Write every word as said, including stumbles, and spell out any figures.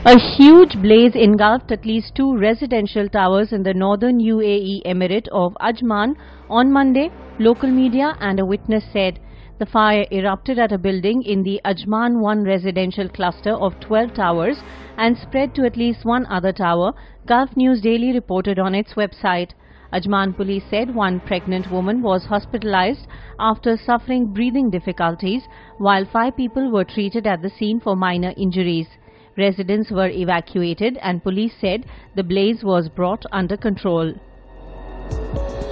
A huge blaze engulfed at least two residential towers in the northern U A E emirate of Ajman on Monday, local media and a witness said. The fire erupted at a building in the Ajman one residential cluster of twelve towers and spread to at least one other tower, Gulf News Daily reported on its website. Ajman police said one pregnant woman was hospitalized after suffering breathing difficulties, while five people were treated at the scene for minor injuries. Residents were evacuated and police said the blaze was brought under control.